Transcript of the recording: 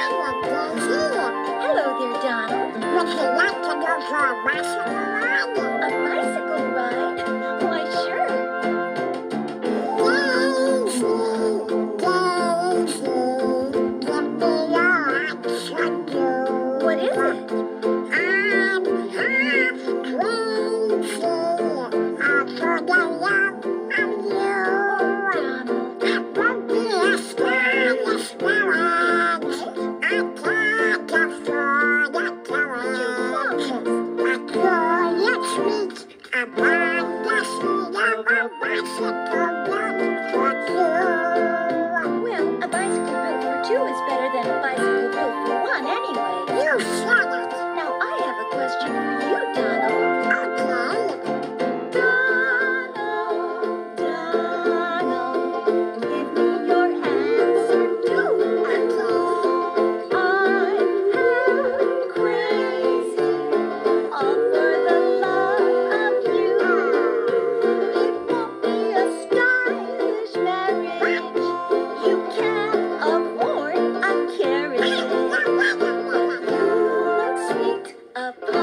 Hello there, Donald. Would you like to go for a bicycle ride? A bicycle ride? Why, sure. Daisy, give me your attribute. What is it? I'm half crazy for the love of you. Donald. I won't be a stylish marriage. I can't afford a carriage. But could you treat a man the seat of a bicycle built for two? Well, a bicycle built for two is better than a bicycle built for one anyway. You said it. Now, I have a question for you, Donald. Okay. Donald, Donald, give me your answer, do. I'm half crazy, all for the love of you. It won't be a stylish marriage. You can't afford a carriage. You look sweet upon